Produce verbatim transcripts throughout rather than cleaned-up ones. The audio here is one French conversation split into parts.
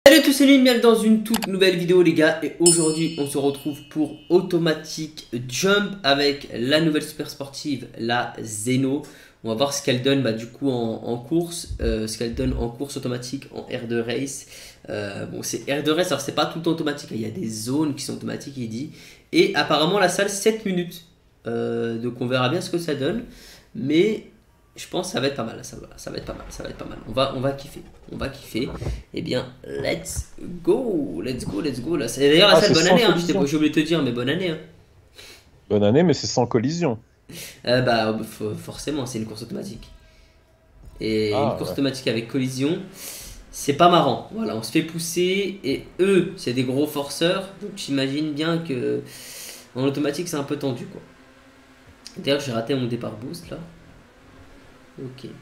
Salut à tous, c'est Bienvenue dans une toute nouvelle vidéo les gars. Et aujourd'hui on se retrouve pour Automatic Jump avec la nouvelle super sportive, la Zeno. On va voir ce qu'elle donne bah, du coup en, en course, euh, ce qu'elle donne en course automatique, en air de race. Euh, bon c'est air de race, alors c'est pas tout le temps automatique, il y a des zones qui sont automatiques il dit. Et apparemment la salle sept minutes, euh, donc on verra bien ce que ça donne. Mais je pense que ça va être pas mal, ça va, ça va être pas mal, ça va être pas mal. On va, on va kiffer, on va kiffer. Eh bien, let's go, let's go, let's go. Là, c'est d'ailleurs la Ah, salle c'est bonne sans année. Hein. J'ai collision. oublié de te dire, mais bonne année. Hein. Bonne année, mais c'est sans collision. Euh, bah, forcément, c'est une course automatique. Et une Ah, course ouais. automatique avec collision, c'est pas marrant. Voilà, on se fait pousser et eux, c'est des gros forceurs. Donc j'imagine bien que en automatique, c'est un peu tendu, quoi. D'ailleurs, j'ai raté mon départ boost là. Ok.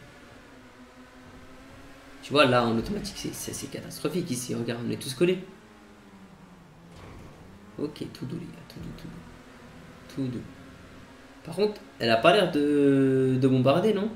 Tu vois, là, en automatique, c'est catastrophique ici. Regarde, on est tous collés. Ok, tout doux, les gars, tout doux, tout doux. Tout doux. Par contre, elle a pas l'air de, de bombarder, non?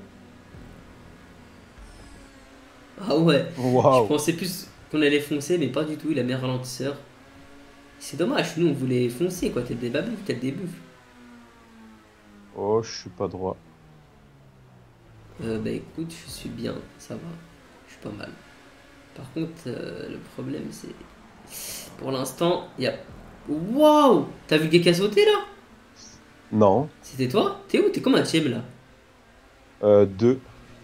Ah ouais, je Waouh. pensais plus qu'on allait foncer, mais pas du tout. Il a mis un ralentisseur. C'est dommage, nous on voulait foncer, quoi. Tel des babous, tel des buffles. Oh, je suis pas droit. Euh, bah écoute, je suis bien, ça va. Je suis pas mal. Par contre, euh, le problème, c'est. Pour l'instant, il y a. Waouh! T'as vu le gars qui a sauté là? Non. C'était toi? T'es où? T'es comme un tiem là? Euh, deux.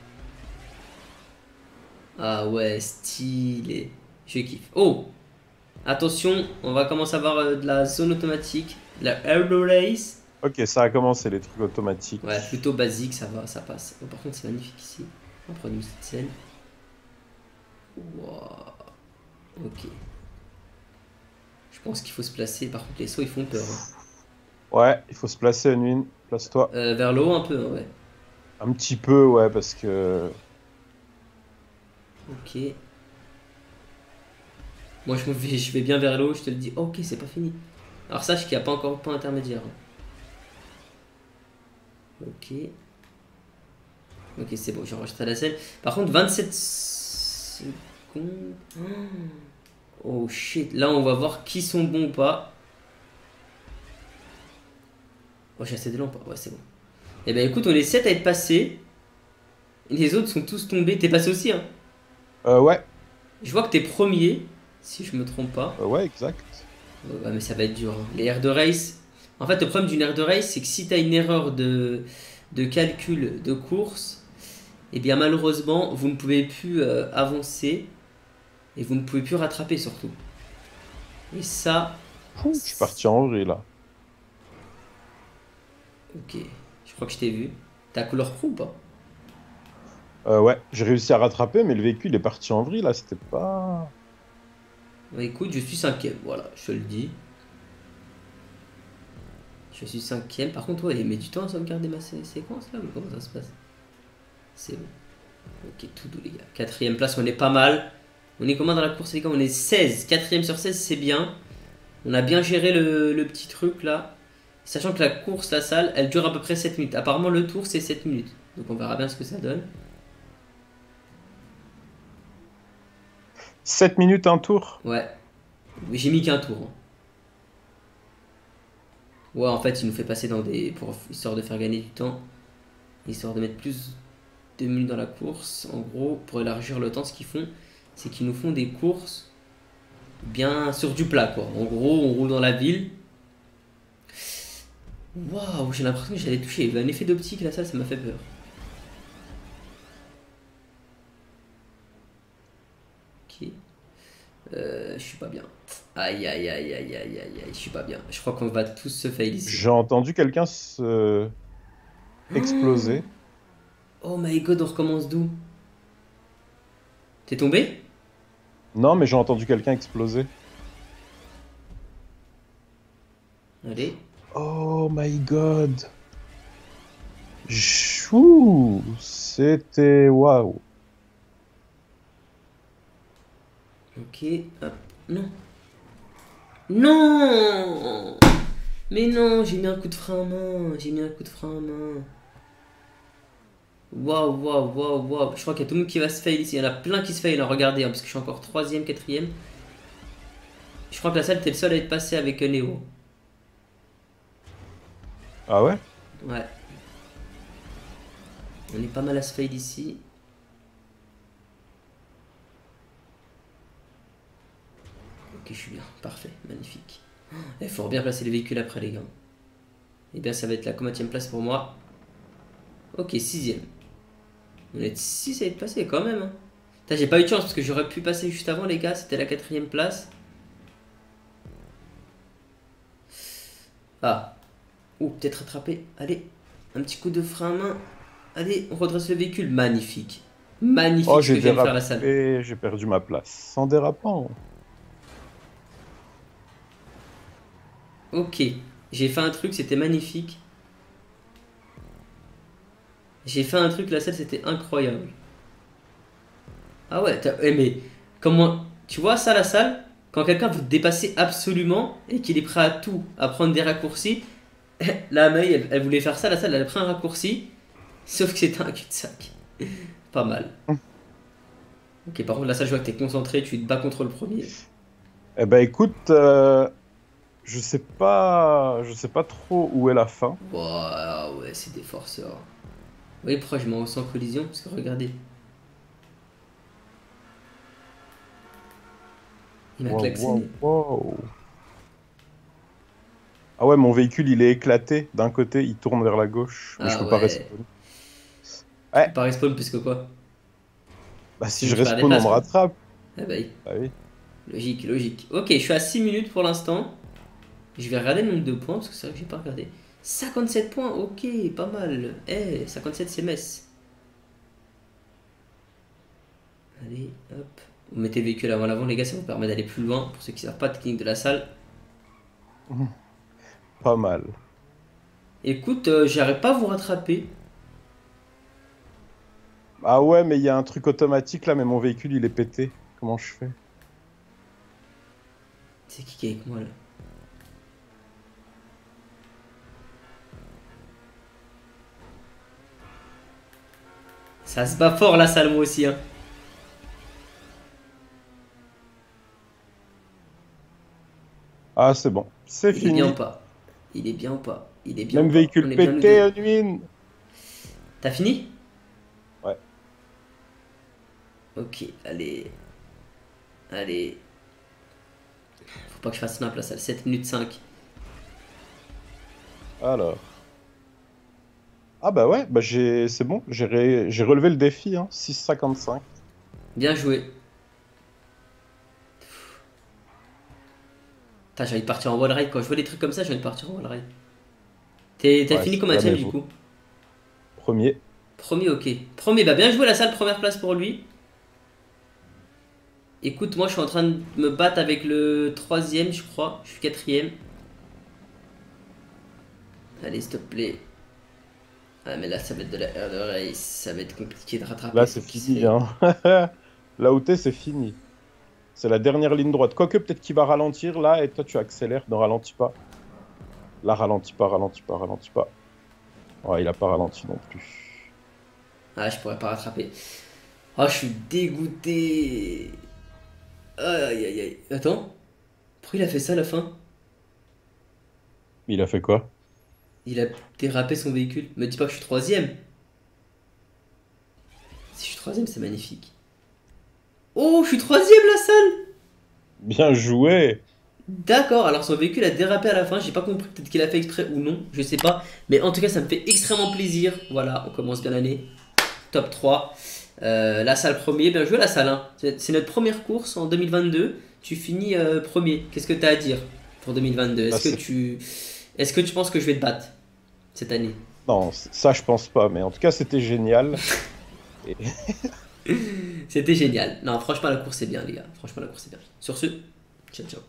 Ah ouais, stylé. Je kiffe. Oh! Attention, on va commencer à avoir euh, de la zone automatique, de la aero race. Ok, ça a commencé les trucs Ouais, automatiques. plutôt basique, ça va, ça passe. Oh, par contre, c'est magnifique ici. On prend une petite scène. Wow. Ok. Je pense qu'il faut se placer. Par contre, les sauts ils font peur. Hein. Ouais, il faut se placer, Unwin. Place-toi. Euh, vers le haut un peu, hein, ouais. Un petit peu, ouais, parce que... Ok. Moi, je, me vais, je vais bien vers le haut, je te le dis. Oh, ok, c'est pas fini. Alors, sache qu'il n'y a pas encore de point intermédiaire. Hein. Ok. Ok, c'est bon, j'enregistre la scène. Par contre, vingt-sept secondes. Oh shit, là on va voir qui sont bons ou pas. Oh, j'ai assez d'élan ou pas? Ouais, c'est bon. Et ben écoute, on est sept à être passés. Les autres sont tous tombés. T'es passé aussi, hein? Euh, ouais. Je vois que t'es premier, si je me trompe pas. Euh, ouais, exact. Ouais, mais ça va être dur. Hein. Les aires de race. En fait, le problème d'une aire de race, c'est que si t'as une erreur de, de calcul de course, et bien malheureusement, vous ne pouvez plus euh, avancer et vous ne pouvez plus rattraper surtout. Et ça. Ouh, je suis parti en vrille, là. Ok, je crois que je t'ai vu. T'as couleur pro ou pas? Euh, ouais, j'ai réussi à rattraper, mais le véhicule est parti en vrille, là. C'était pas... Bah écoute, je suis cinquième, voilà, je te le dis. Je suis cinquième. Par contre, ouais, il met du temps à sauvegarder ma sé séquence là, ou comment ça se passe? C'est bon. Ok, tout doux les gars. Quatrième place, on est pas mal. On est comment dans la course les gars? On est seize. Quatrième sur seize, c'est bien. On a bien géré le, le petit truc là. Sachant que la course, la salle, elle dure à peu près sept minutes. Apparemment, le tour, c'est sept minutes. Donc on verra bien ce que ça donne. sept minutes un tour? Ouais. Mais j'ai mis qu'un tour. Hein. Ouais, en fait, il nous fait passer dans des. Pour, histoire de faire gagner du temps. Histoire de mettre plus de minutes dans la course. En gros, pour élargir le temps, ce qu'ils font, c'est qu'ils nous font des courses bien sur du plat, quoi. En gros, on roule dans la ville. Waouh, j'ai l'impression que j'allais toucher. Il y avait un effet d'optique là, ça, ça m'a fait peur. Ok. Euh, je suis pas bien. Aïe, aïe, aïe, aïe, aïe, aïe, aïe, je suis pas bien. Je crois qu'on va tous se fail ici. J'ai entendu quelqu'un se... exploser. Oh my god, on recommence d'où? T'es tombé? Non, mais j'ai entendu quelqu'un exploser. Allez. Oh my god. Chou, c'était waouh. Ok. Hop. Non. Non. Mais non, j'ai mis un coup de frein en main. J'ai mis un coup de frein en main. Waouh, waouh, waouh, waouh. Je crois qu'il y a tout le monde qui va se fail ici. Il y en a plein qui se fail. Hein. Regardez, hein, parce que je suis encore troisième, quatrième. Je crois que la salle, t'es le seul à être passé avec euh, Néo. Ah ouais? Ouais. On est pas mal à se fade ici. Ok, je suis bien. Parfait. Magnifique. Il faut bien placer les véhicules après, les gars. Et bien, ça va être la combienième place pour moi? Ok, sixième. On est six à être passé quand même. Hein. J'ai pas eu de chance parce que j'aurais pu passer juste avant, les gars. C'était la quatrième place. Ah. Ouh, peut-être rattraper. Allez. Un petit coup de frein à main. Allez, on redresse le véhicule. Magnifique. Magnifique Oh, ce que j'ai vient de faire la salle. dérapé, j'ai perdu ma place. Sans dérapant. Ok. J'ai fait un truc, c'était magnifique. J'ai fait un truc, la salle, c'était incroyable. Ah ouais, eh, mais comment... Tu vois ça, la salle? Quand quelqu'un veut te dépasser absolument et qu'il est prêt à tout, à prendre des raccourcis, la May, elle, elle voulait faire ça, la salle, elle a pris un raccourci, sauf que c'était un cul-de-sac. Pas mal. Ok, par contre, la salle, je vois que t'es concentré, tu te bats contre le premier. Eh ben écoute, euh, je sais pas, je sais pas trop où est la fin. Wow, ouais, c'est des forceurs. Vous voyez pourquoi je m'en ressens en collision? Parce que regardez, il m'a Wow, wow, klaxonné. wow. Ah ouais, mon véhicule, il est éclaté. D'un côté, il tourne vers la gauche, mais je Ah peux pas ouais. respawn. Tu peux Ouais, pas respawn parce que quoi? bah si Sinon je tu perds des respawn, on places, me quoi. rattrape. Ah bah oui. Ah oui. Logique, logique. Ok, je suis à six minutes pour l'instant. Je vais regarder le nombre de points parce que c'est vrai que j'ai pas regardé. cinquante-sept points, ok, pas mal. Eh, cinquante-sept c'est Metz. Allez, hop. Vous mettez le véhicule avant l'avant, les gars, ça vous permet d'aller plus loin. Pour ceux qui savent pas de technique de la salle. Pas mal. Écoute, euh, j'arrive pas à vous rattraper. Ah ouais, mais il y a un truc automatique là, mais mon véhicule, il est pété. Comment je fais? C'est qui qui est avec moi là? Ça se bat fort la salle, moi aussi. Hein. Ah, c'est bon. C'est Il est bien ou fini. pas? Il est bien ou pas? Il est bien ou Même pas? On véhicule est bien nous pété, deux. Unwin. T'as fini? Ouais. Ok, allez. Allez. Faut pas que je fasse snap la salle. sept minutes cinq. Alors. Ah bah ouais, bah j'ai, c'est bon, j'ai ré- j'ai relevé le défi, hein, six cinquante-cinq. Bien joué. Putain, j'ai envie de partir en wall ride. Quand je vois des trucs comme ça, j'ai envie de partir en wall ride. T'es- T'as Ouais, fini c'est combien jamais de du vous. coup? Premier. Premier, ok. Premier, bah bien joué la salle, première place pour lui. Écoute, moi je suis en train de me battre avec le troisième, je crois. Je suis quatrième. Allez, s'il te plaît. Ah, mais là, ça va être de la air de race. Ça va être compliqué de rattraper. Là, Faut c'est qu'il se fini, fait. hein. Là où t'es, c'est fini. C'est la dernière ligne droite. Quoique, peut-être qu'il va ralentir là, et toi, tu accélères. Ne ralentis pas. Là, ralentis pas, ralentis pas, ralentis pas. Ouais, il a pas ralenti non plus. Ah, je pourrais pas rattraper. Ah, je suis dégoûté. Aïe, aïe, aïe. Attends. Pourquoi il a fait ça à la fin? Il a fait quoi? Il a dérapé son véhicule. Me dis pas que je suis troisième. Si je suis troisième, c'est magnifique. Oh, je suis troisième la salle. Bien joué! D'accord, alors son véhicule a dérapé à la fin, j'ai pas compris, peut-être qu'il a fait exprès ou non, je sais pas. Mais en tout cas, ça me fait extrêmement plaisir. Voilà, on commence bien l'année. Top trois. Euh, la salle premier, bien joué la salle. Hein. C'est c'est notre première course en deux mille vingt-deux. Tu finis euh, premier. Qu'est-ce que tu as à dire pour deux mille vingt-deux? Bah, Est-ce que c'est- tu est-ce que tu penses que je vais te battre cette année? non, c- ça, je pense pas. Mais en tout cas, c'était génial. Et C'était génial. Non, franchement, la course c'est bien, les gars. Franchement, la course c'est bien. Sur ce, ciao ciao.